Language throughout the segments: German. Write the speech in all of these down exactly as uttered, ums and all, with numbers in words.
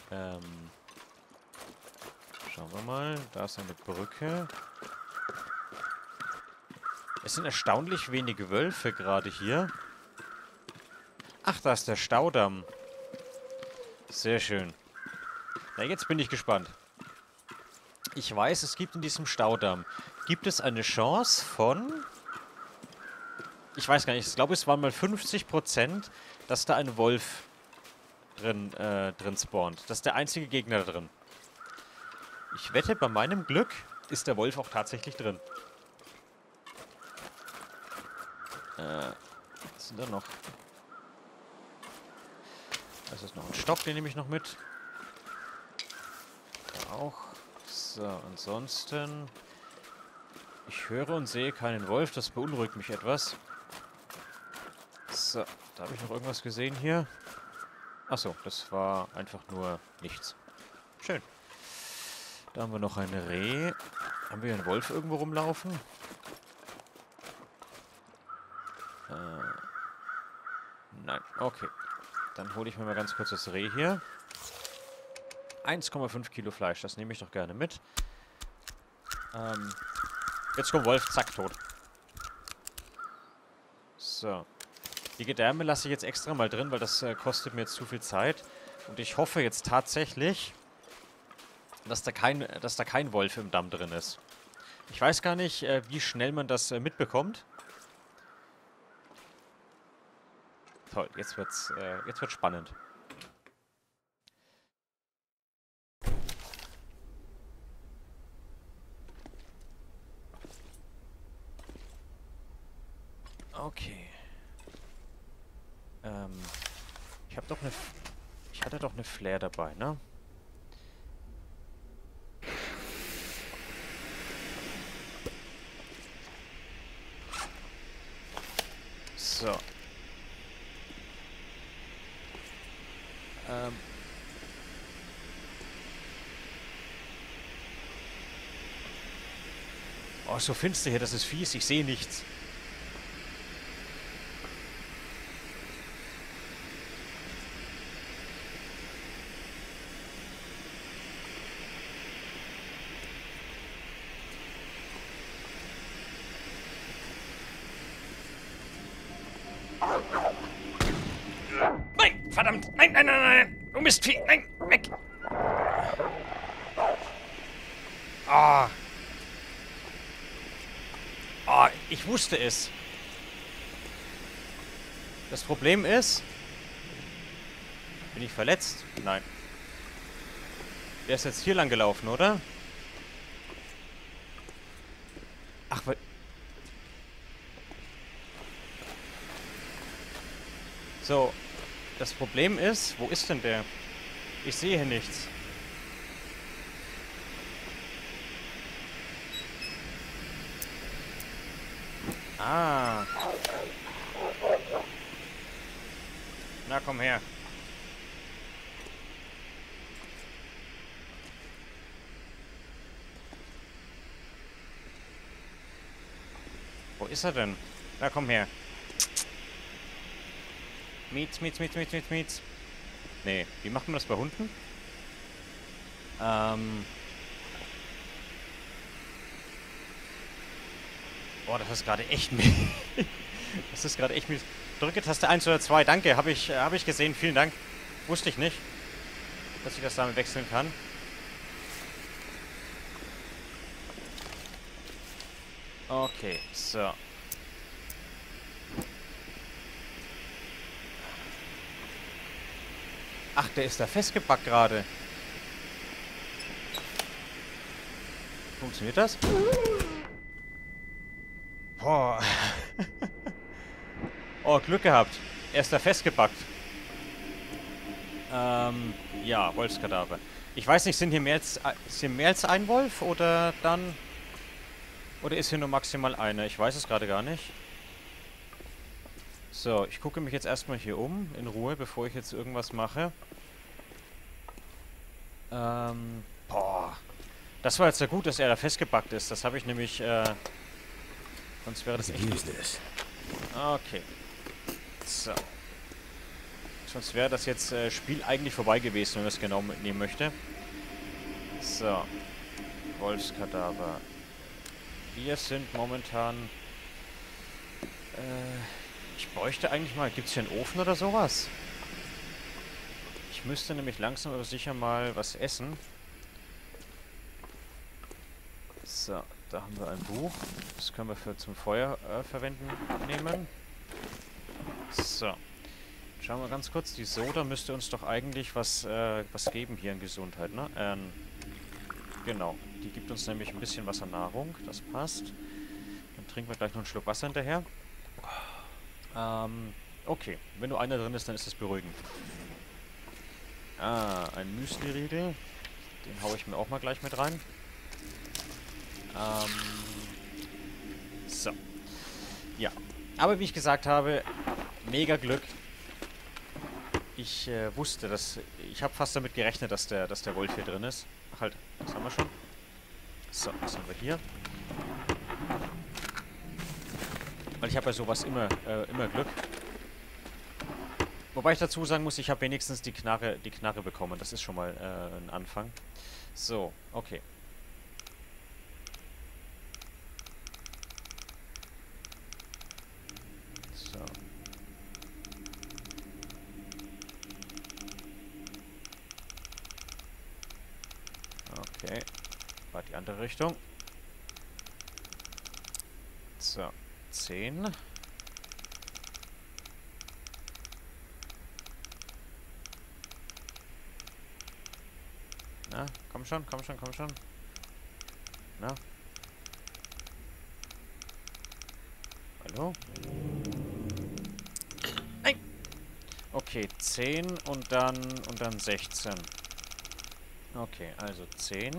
Ähm. Schauen wir mal. Da ist eine Brücke. Es sind erstaunlich wenige Wölfe gerade hier. Ach, da ist der Staudamm. Sehr schön. Na, jetzt bin ich gespannt. Ich weiß, es gibt in diesem Staudamm, gibt es eine Chance von... Ich weiß gar nicht, ich glaube, es waren mal fünfzig Prozent, dass da ein Wolf drin, äh, drin spawnt. Das ist der einzige Gegner da drin. Ich wette, bei meinem Glück ist der Wolf auch tatsächlich drin. Äh, was sind da noch? Das ist noch ein Stock, den nehme ich noch mit. Da auch. So, ansonsten... Ich höre und sehe keinen Wolf, das beunruhigt mich etwas. So, da habe ich noch irgendwas gesehen hier. Achso, das war einfach nur nichts. Schön. Da haben wir noch ein Reh. Haben wir einen Wolf irgendwo rumlaufen? Äh, nein, okay. Dann hole ich mir mal ganz kurz das Reh hier. eins Komma fünf Kilo Fleisch, das nehme ich doch gerne mit. Ähm, jetzt kommt Wolf, zack, tot. So. Die Gedärme lasse ich jetzt extra mal drin, weil das äh, kostet mir jetzt zu viel Zeit. Und ich hoffe jetzt tatsächlich, dass da kein, dass da kein Wolf im Damm drin ist. Ich weiß gar nicht, äh, wie schnell man das äh, mitbekommt. Toll, jetzt wird's, äh, jetzt wird's spannend. Okay. Ähm, ich habe doch eine... Ich hatte doch eine Flare dabei, ne? So. Ähm. Oh, so finster hier, das ist fies. Ich sehe nichts. Nein! Verdammt! Nein, nein, nein, nein! Du Mistvieh! Nein! Weg! Ah! Ah, ich wusste es. Das Problem ist... Bin ich verletzt? Nein. Der ist jetzt hier lang gelaufen, oder? Ach, weil... So. Das Problem ist... Wo ist denn der? Ich sehe hier nichts. Ah. Na, komm her. Wo ist er denn? Na, komm her. Mietz, mietz, mietz, mietz, mietz, mietz. Nee, wie macht man das bei Hunden? Ähm... Boah, das ist gerade echt mies. Das ist gerade echt mies. Drücke Taste eins oder zwei. Danke, habe ich, äh, hab ich gesehen. Vielen Dank. Wusste ich nicht, dass ich das damit wechseln kann. Okay, so. Ach, der ist da festgepackt gerade. Funktioniert das? Boah. Oh, Glück gehabt. Er ist da festgepackt. Ähm, ja, Wolfskadaver. Ich weiß nicht, sind hier mehr als, ist hier mehr als ein Wolf oder dann... Oder ist hier nur maximal einer? Ich weiß es gerade gar nicht. So, ich gucke mich jetzt erstmal hier um, in Ruhe, bevor ich jetzt irgendwas mache. Ähm, boah. Das war jetzt ja gut, dass er da festgepackt ist. Das habe ich nämlich, äh... Sonst wäre das echt... Okay. So. So, Sonst wäre das jetzt äh, Spiel eigentlich vorbei gewesen, wenn man es genau mitnehmen möchte. So. Wolfskadaver. Wir sind momentan... Äh, ich bräuchte eigentlich mal... Gibt es hier einen Ofen oder sowas? Ich müsste nämlich langsam aber sicher mal was essen. So, da haben wir ein Buch. Das können wir für zum Feuer äh, verwenden nehmen. So. Schauen wir ganz kurz. Die Soda müsste uns doch eigentlich was, äh, was geben hier in Gesundheit, ne? Ähm, genau. Die gibt uns nämlich ein bisschen Wassernahrung. Das passt. Dann trinken wir gleich noch einen Schluck Wasser hinterher. Ähm, okay. Wenn nur einer drin ist, dann ist das beruhigend. Ah, ein Müsli-Riegel. Den haue ich mir auch mal gleich mit rein. Ähm, so. Ja. Aber wie ich gesagt habe, mega Glück. Ich äh, wusste, dass... Ich habe fast damit gerechnet, dass der, dass der Wolf hier drin ist. Ach halt, das haben wir schon. So, was haben wir hier? Weil ich habe bei sowas immer, äh, immer Glück. Wobei ich dazu sagen muss, ich habe wenigstens die Knarre, die Knarre bekommen. Das ist schon mal äh, ein Anfang. So, okay. So. Okay. War die andere Richtung. So. zehn. Na, komm schon, komm schon, komm schon. Na? Hallo? Nein! Okay, zehn und dann und dann sechzehn. Okay, also zehn.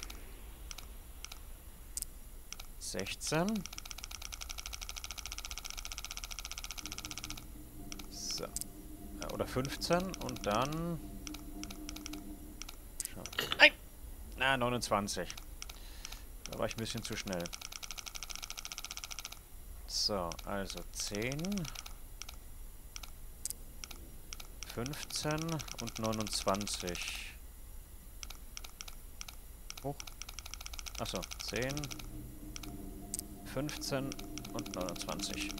sechzehn. So. Oder fünfzehn und dann... Nein! Na, neunundzwanzig. Da war ich ein bisschen zu schnell. So, also zehn, fünfzehn und neunundzwanzig. Hoch. Achso, zehn, fünfzehn und neunundzwanzig.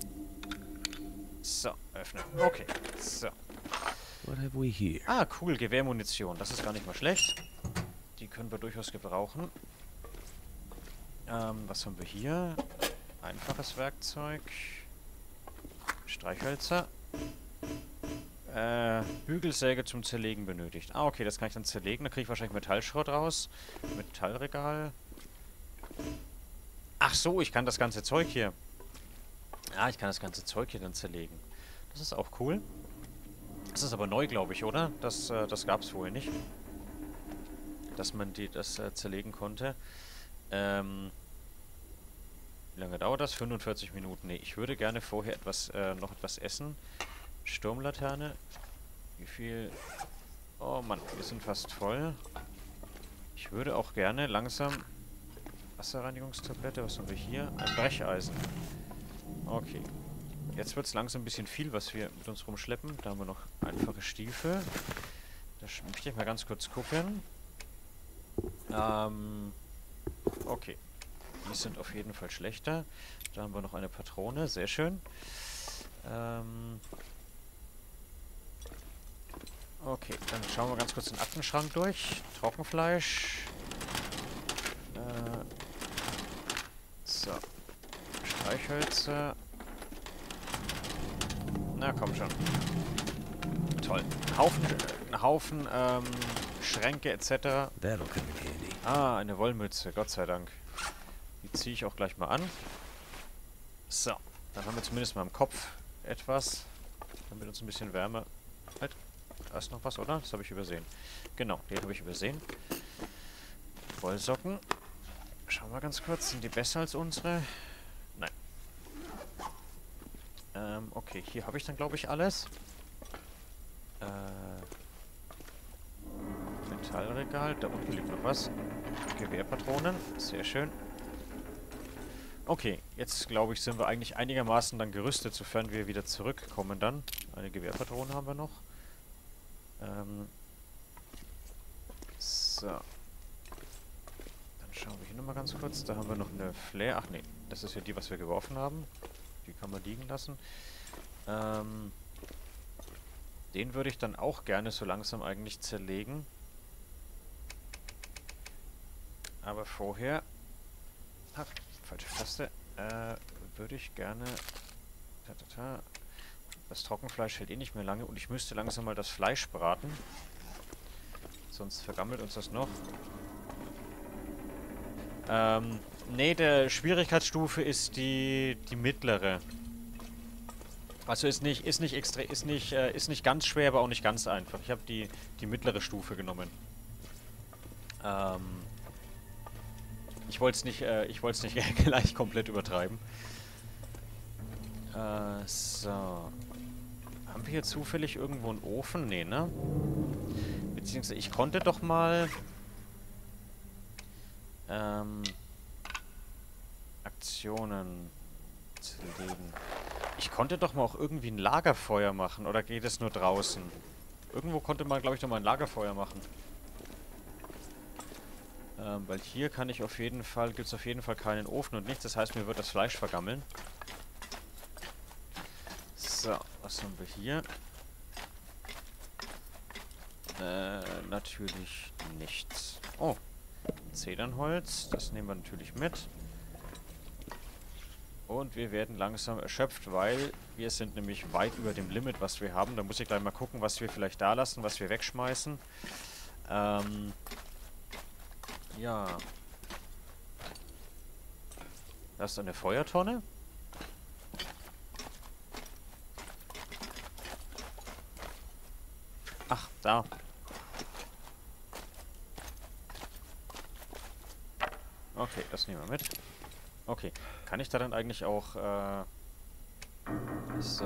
So, öffnen. Okay, so. What have we here? Ah, cool, Gewehrmunition. Das ist gar nicht mal schlecht. Die können wir durchaus gebrauchen. Ähm, was haben wir hier? Einfaches Werkzeug. Streichhölzer. Äh, Bügelsäge zum Zerlegen benötigt. Ah, okay, das kann ich dann zerlegen. Da kriege ich wahrscheinlich Metallschrott raus. Metallregal. Ach so, ich kann das ganze Zeug hier. Ah, ich kann das ganze Zeug hier dann zerlegen. Das ist auch cool. Das ist aber neu, glaube ich, oder? Das, äh, das gab es vorher nicht. Dass man die, das äh, zerlegen konnte. Ähm... Wie lange dauert das? fünfundvierzig Minuten. Nee, ich würde gerne vorher etwas, äh, noch etwas essen. Sturmlaterne. Wie viel... Oh Mann, wir sind fast voll. Ich würde auch gerne langsam... Wasserreinigungstablette, was haben wir hier? Ein Brecheisen. Okay. Jetzt wird es langsam ein bisschen viel, was wir mit uns rumschleppen. Da haben wir noch einfache Stiefel. Da möchte ich mal ganz kurz gucken. Ähm... Okay. Die sind auf jeden Fall schlechter. Da haben wir noch eine Patrone. Sehr schön. Ähm okay, dann schauen wir ganz kurz den Aktenschrank durch. Trockenfleisch. Äh so. Streichhölzer. Na, komm schon. Toll. Ein Haufen, ein Haufen ähm, Schränke et cetera. That'll come in handy. Ah, eine Wollmütze. Gott sei Dank. Die ziehe ich auch gleich mal an. So, dann haben wir zumindest mal im Kopf etwas, damit uns ein bisschen Wärme... Halt, da ist noch was, oder? Das habe ich übersehen. Genau, den habe ich übersehen. Wollsocken. Schauen wir ganz kurz, sind die besser als unsere? Nein. Ähm, okay, hier habe ich dann, glaube ich, alles. Äh... Metallregal, da unten liegt noch was. Gewehrpatronen, sehr schön. Okay, jetzt glaube ich, sind wir eigentlich einigermaßen dann gerüstet, sofern wir wieder zurückkommen dann. Eine Gewehrpatrone haben wir noch. Ähm. So. Dann schauen wir hier nochmal ganz kurz. Da haben wir noch eine Flare. Ach nee, das ist ja die, was wir geworfen haben. Die kann man liegen lassen. Ähm. Den würde ich dann auch gerne so langsam eigentlich zerlegen. Aber vorher... Ach, falsche Taste. Äh, würde ich gerne... Ta, ta, ta. Das Trockenfleisch hält eh nicht mehr lange und ich müsste langsam mal das Fleisch braten. Sonst vergammelt uns das noch. Ähm, nee, der Schwierigkeitsstufe ist die, die mittlere. Also ist nicht, ist nicht extra, ist nicht, äh, ist nicht ganz schwer, aber auch nicht ganz einfach. Ich habe die, die mittlere Stufe genommen. Ähm, ich wollte es nicht, äh, ich wollte es nicht gleich komplett übertreiben. Äh, so. Haben wir hier zufällig irgendwo einen Ofen? Nee, ne? Beziehungsweise ich konnte doch mal... Ähm... Aktionen zerlegen. Ich konnte doch mal auch irgendwie ein Lagerfeuer machen. Oder geht es nur draußen? Irgendwo konnte man, glaube ich, doch mal ein Lagerfeuer machen. Ähm, weil hier kann ich auf jeden Fall... Gibt es auf jeden Fall keinen Ofen und nichts. Das heißt, mir wird das Fleisch vergammeln. So, was haben wir hier? Äh, natürlich nichts. Oh, Zedernholz. Das nehmen wir natürlich mit. Und wir werden langsam erschöpft, weil wir sind nämlich weit über dem Limit, was wir haben. Da muss ich gleich mal gucken, was wir vielleicht da lassen, was wir wegschmeißen. Ähm, ja. Da ist eine Feuertonne. Ach, da. Okay, das nehmen wir mit. Okay, kann ich da dann eigentlich auch, äh... So.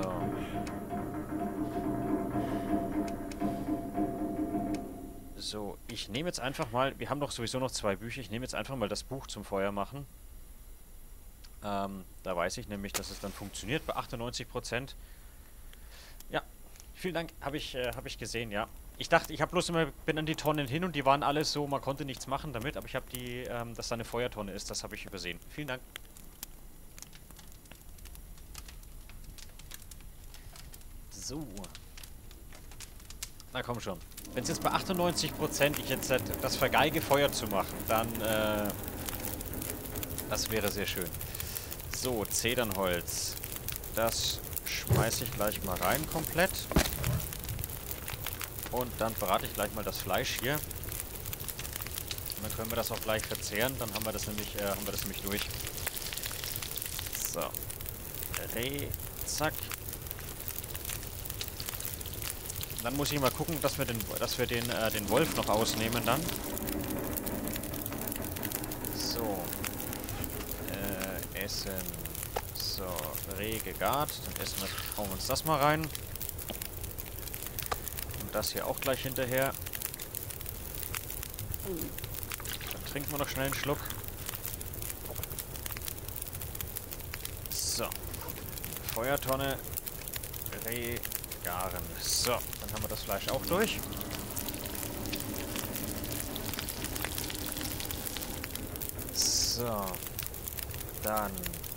So, ich nehme jetzt einfach mal... Wir haben doch sowieso noch zwei Bücher. Ich nehme jetzt einfach mal das Buch zum Feuer machen. Ähm, da weiß ich nämlich, dass es dann funktioniert bei achtundneunzig Prozent. Ja, vielen Dank, habe ich, äh, hab ich gesehen, ja. Ich dachte, ich habe bloß immer, bin an die Tonnen hin und die waren alle so, man konnte nichts machen damit, aber ich habe die, ähm, dass da eine Feuertonne ist, das habe ich übersehen. Vielen Dank. So. Na komm schon. Wenn es jetzt bei achtundneunzig Prozent ich jetzt das vergeige, Feuer zu machen, dann, äh, das wäre sehr schön. So, Zedernholz. Das schmeiße ich gleich mal rein komplett. Und dann brate ich gleich mal das Fleisch hier. Und dann können wir das auch gleich verzehren. Dann haben wir das nämlich, äh, haben wir das nämlich durch. So. Reh. Zack. Dann muss ich mal gucken, dass wir den, dass wir den, äh, den Wolf noch ausnehmen dann. So. Äh, essen. So, Reh gegart. Dann essen wir, hauen wir uns das mal rein. Und das hier auch gleich hinterher. Dann trinken wir noch schnell einen Schluck. So. Feuertonne. Reh garen. So, dann haben wir das Fleisch auch durch. So. Dann.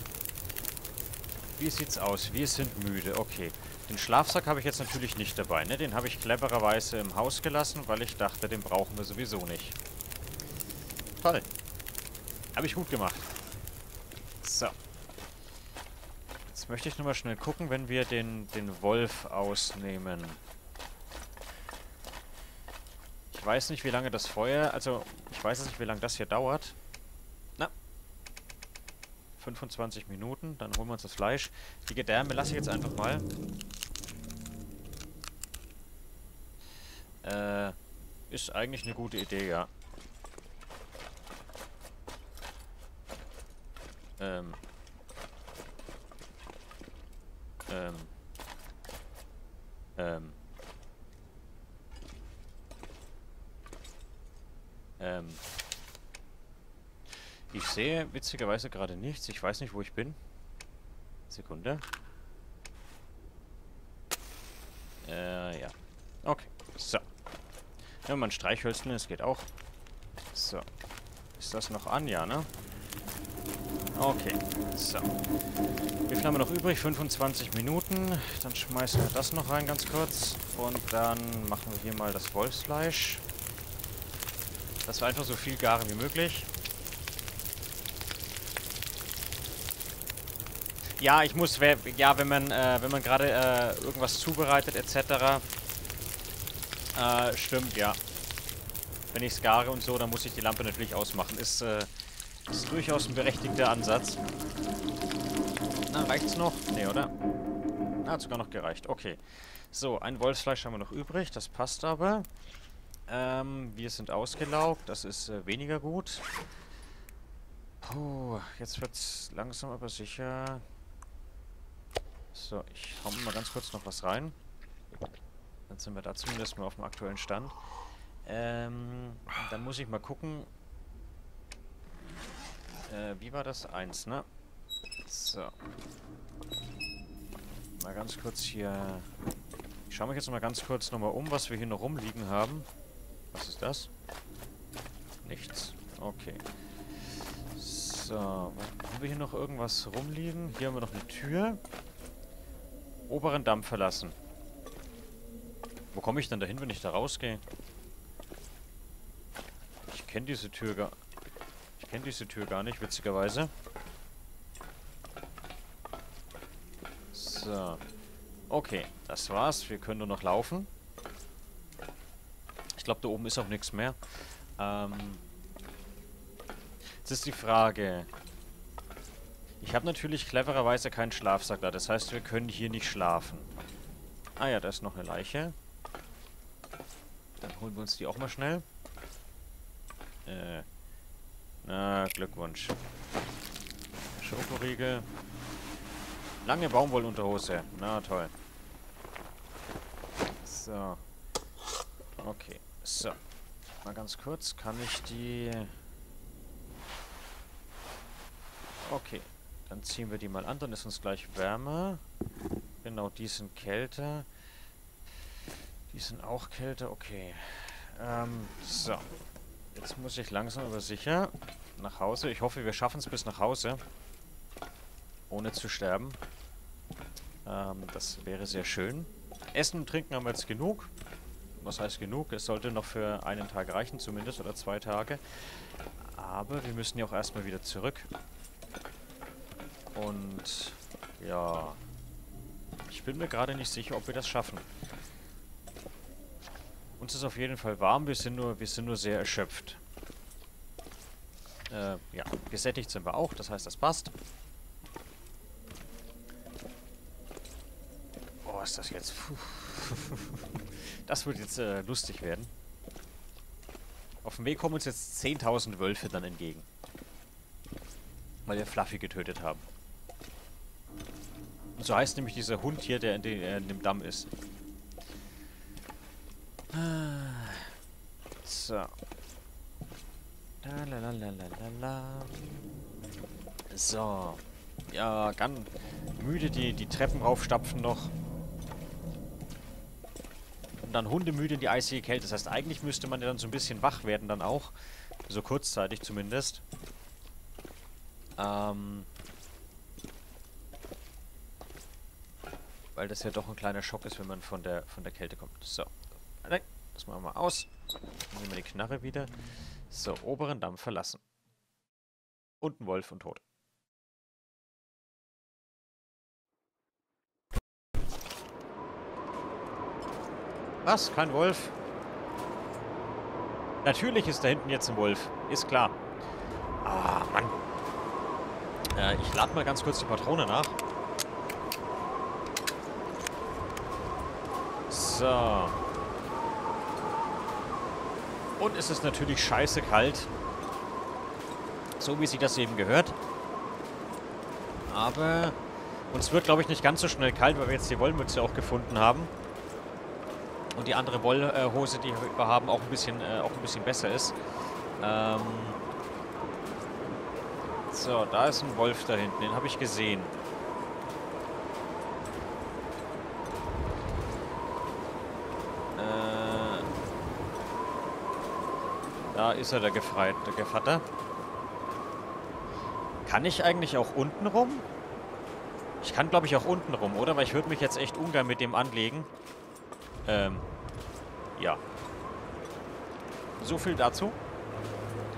Wie sieht's aus? Wir sind müde. Okay. Den Schlafsack habe ich jetzt natürlich nicht dabei, ne? Den habe ich clevererweise im Haus gelassen, weil ich dachte, den brauchen wir sowieso nicht. Toll. Habe ich gut gemacht. So. Jetzt möchte ich nur mal schnell gucken, wenn wir den, den Wolf ausnehmen. Ich weiß nicht, wie lange das Feuer... Also, ich weiß nicht, wie lange das hier dauert. Na. fünfundzwanzig Minuten. Dann holen wir uns das Fleisch. Die Gedärme lasse ich jetzt einfach mal. Äh, ist eigentlich eine gute Idee, ja. Ähm. Ähm. Ähm. Ähm. Ich sehe witzigerweise gerade nichts. Ich weiß nicht, wo ich bin. Sekunde. Äh, ja. Okay. So. Ja, man Streichhölzchen, das geht auch. So. Ist das noch an? Ja, ne? Okay. So. Wie viel haben wir noch übrig? fünfundzwanzig Minuten. Dann schmeißen wir das noch rein ganz kurz. Und dann machen wir hier mal das Wolfsfleisch. Das war einfach so viel garen wie möglich. Ja, ich muss, ja, wenn man, äh, wenn man gerade äh, irgendwas zubereitet et cetera. Äh, stimmt, ja. Wenn ich es gare und so, dann muss ich die Lampe natürlich ausmachen. Ist, äh, ist durchaus ein berechtigter Ansatz. Na, reicht's noch? Nee, oder? Na, hat sogar noch gereicht. Okay. So, ein Wolfsfleisch haben wir noch übrig. Das passt aber. Ähm, wir sind ausgelaugt. Das ist äh, weniger gut. Puh, jetzt wird's langsam aber sicher. So, ich hau mal ganz kurz noch was rein. Dann sind wir da zumindest mal auf dem aktuellen Stand. Ähm, dann muss ich mal gucken. Äh, wie war das? Eins, ne? So. Mal ganz kurz hier... Ich schaue mich jetzt mal ganz kurz nochmal um, was wir hier noch rumliegen haben. Was ist das? Nichts. Okay. So, haben wir hier noch irgendwas rumliegen? Hier haben wir noch eine Tür. Oberen Damm verlassen. Wo komme ich denn dahin, wenn ich da rausgehe? Ich kenne diese Tür gar... Ich kenne diese Tür gar nicht, witzigerweise. So. Okay, das war's. Wir können nur noch laufen. Ich glaube, da oben ist auch nichts mehr. Ähm... Jetzt ist die Frage... Ich habe natürlich clevererweise keinen Schlafsack da. Das heißt, wir können hier nicht schlafen. Ah ja, da ist noch eine Leiche. Dann holen wir uns die auch mal schnell. Äh. Na, Glückwunsch. Schokoriegel. Lange Baumwollunterhose. Na, toll. So. Okay. So. Mal ganz kurz. Kann ich die... Okay. Dann ziehen wir die mal an. Dann ist uns gleich wärmer. Genau, die sind kälter. Die sind auch kälter. Okay. Ähm, so. Jetzt muss ich langsam aber sicher nach Hause. Ich hoffe, wir schaffen es bis nach Hause. Ohne zu sterben. Ähm, das wäre sehr schön. Essen und Trinken haben wir jetzt genug. Was heißt genug? Es sollte noch für einen Tag reichen, zumindest. Oder zwei Tage. Aber wir müssen ja auch erstmal wieder zurück. Und... Ja... Ich bin mir gerade nicht sicher, ob wir das schaffen. Uns ist auf jeden Fall warm, wir sind nur, wir sind nur sehr erschöpft. Äh, ja, gesättigt sind wir auch, das heißt, das passt. Oh, ist das jetzt... Puh. Das wird jetzt äh, lustig werden. Auf dem Weg kommen uns jetzt zehntausend Wölfe dann entgegen. Weil wir Fluffy getötet haben. Und so heißt nämlich dieser Hund hier, der in, den, äh, in dem Damm ist. So. Lalalala. So. Ja, ganz müde die, die Treppen raufstapfen noch. Und dann hundemüde in die eisige Kälte. Das heißt, eigentlich müsste man ja dann so ein bisschen wach werden dann auch. So kurzzeitig zumindest. Ähm... Weil das ja doch ein kleiner Schock ist, wenn man von der von der Kälte kommt. So. Das machen wir mal aus. Dann nehmen wir die Knarre wieder. So, oberen Damm verlassen. Und ein Wolf und tot. Was? Kein Wolf? Natürlich ist da hinten jetzt ein Wolf. Ist klar. Ah, Mann. Äh, ich lade mal ganz kurz die Patrone nach. So. Und es ist natürlich scheiße kalt. So wie sich das eben gehört. Aber uns wird, glaube ich, nicht ganz so schnell kalt, weil wir jetzt die Wollmütze auch gefunden haben. Und die andere Wollhose, die wir haben, auch ein bisschen, äh, auch ein bisschen besser ist. Ähm so, da ist ein Wolf da hinten. Den habe ich gesehen. Da ist er, der Gefreit, der Gevatter. Kann ich eigentlich auch unten rum? Ich kann, glaube ich, auch unten rum, oder? Weil ich würde mich jetzt echt ungern mit dem anlegen. Ähm, ja. So viel dazu.